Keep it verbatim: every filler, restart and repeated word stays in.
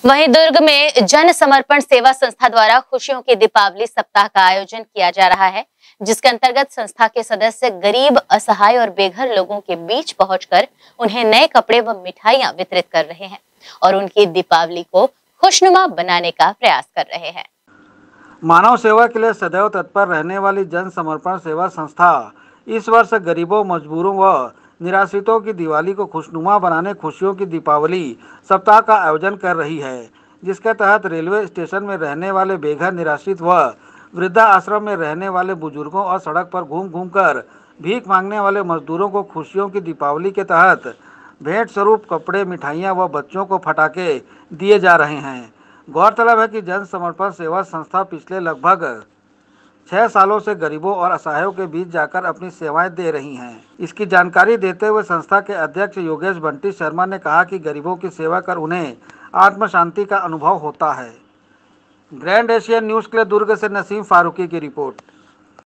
वहीं दुर्ग में जन समर्पण सेवा संस्था द्वारा खुशियों के दीपावली सप्ताह का आयोजन किया जा रहा है, जिसके अंतर्गत संस्था के सदस्य गरीब, असहाय और बेघर लोगों के बीच पहुंचकर उन्हें नए कपड़े व मिठाइयां वितरित कर रहे हैं और उनकी दीपावली को खुशनुमा बनाने का प्रयास कर रहे हैं। मानव सेवा के लिए सदैव तत्पर रहने वाली जन समर्पण सेवा संस्था इस वर्ष गरीबों, मजबूरों व निराश्रितों की दिवाली को खुशनुमा बनाने खुशियों की दीपावली सप्ताह का आयोजन कर रही है, जिसके तहत रेलवे स्टेशन में रहने वाले बेघर, निराश्रित व वृद्धा आश्रम में रहने वाले बुजुर्गों और सड़क पर घूम घूम कर भीख मांगने वाले मजदूरों को खुशियों की दीपावली के तहत भेंट स्वरूप कपड़े, मिठाइयाँ व बच्चों को फटाके दिए जा रहे हैं। गौरतलब है कि जन समर्पण सेवा संस्था पिछले लगभग छह सालों से गरीबों और असहायों के बीच जाकर अपनी सेवाएं दे रही हैं। इसकी जानकारी देते हुए संस्था के अध्यक्ष योगेश बंटी शर्मा ने कहा कि गरीबों की सेवा कर उन्हें आत्म शांति का अनुभव होता है। ग्रैंड एशियन न्यूज़ के लिए दुर्ग से नसीम फारूकी की रिपोर्ट।